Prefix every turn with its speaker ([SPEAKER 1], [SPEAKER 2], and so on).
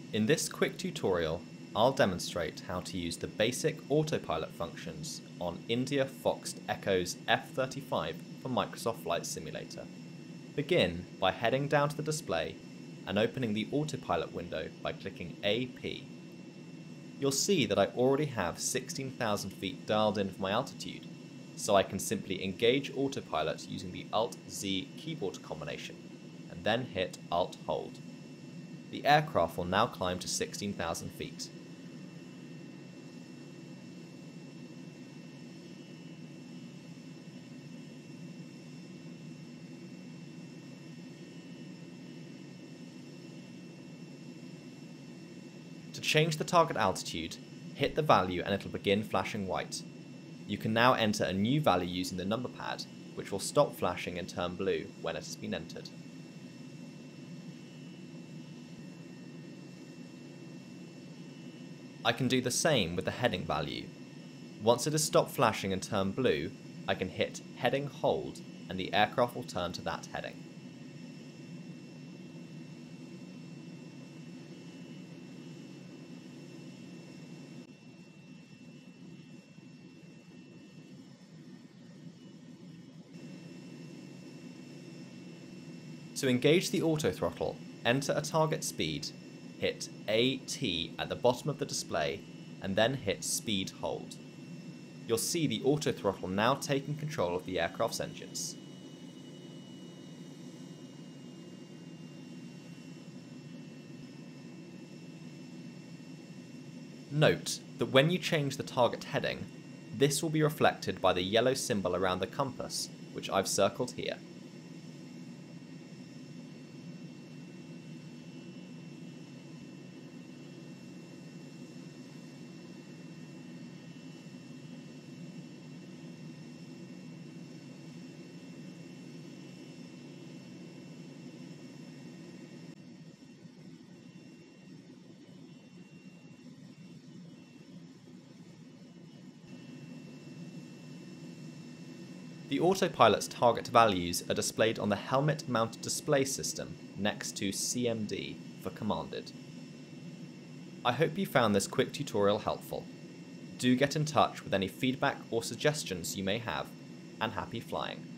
[SPEAKER 1] In this quick tutorial, I'll demonstrate how to use the basic autopilot functions on IndiaFoxtEcho's F-35 for Microsoft Flight Simulator. Begin by heading down to the display and opening the autopilot window by clicking AP. You'll see that I already have 16,000 feet dialed in for my altitude, so I can simply engage autopilot using the Alt-Z keyboard combination, and then hit Alt-Hold. The aircraft will now climb to 16,000 feet. To change the target altitude, hit the value and it'll begin flashing white. You can now enter a new value using the number pad, which will stop flashing and turn blue when it has been entered. I can do the same with the heading value. Once it has stopped flashing and turned blue, I can hit Heading Hold and the aircraft will turn to that heading. To engage the auto throttle, enter a target speed, hit AT at the bottom of the display, and then hit Speed Hold. You'll see the auto throttle now taking control of the aircraft's engines. Note that when you change the target heading, this will be reflected by the yellow symbol around the compass, which I've circled here. The autopilot's target values are displayed on the helmet-mounted display system next to CMD for commanded. I hope you found this quick tutorial helpful. Do get in touch with any feedback or suggestions you may have, and happy flying.